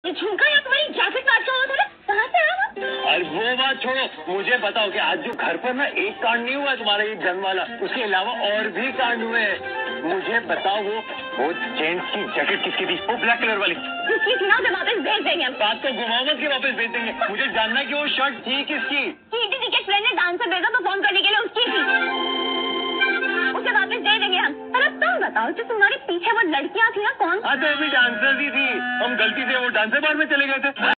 ये झुमका या तुम्हारी जैकेट काट का हुआ था ना, कहाँ से आया वो? अरे वो बात छोड़ो, मुझे बताओ कि आज जो घर पर ना एक कांड नहीं हुआ तुम्हारा ये जन्म वाला, उसके अलावा और भी कांड हुए हैं। मुझे बताओ वो जेंट्स की जैकेट किसकी थी? वो ब्लैक कलर वाली किसकी थी ना? उसे वापस भेज देंगे हम। बात तो घुमाओ मत के वापस भेज देंगे। मुझे जानना है कि वो शर्ट थी किसकी? दीदी के फ्रेंड ने डांसर भेजा परफॉर्म करने के लिए, उसकी थी। उसे वापस दे देंगे हम। पर अब तुम बताओ, जो तुम्हारे पीछे वो लड़कियां थी ना, कौन? हाँ तो अभी डांसर ही थी, हम गलती से वो डांसर बार में चले गए थे।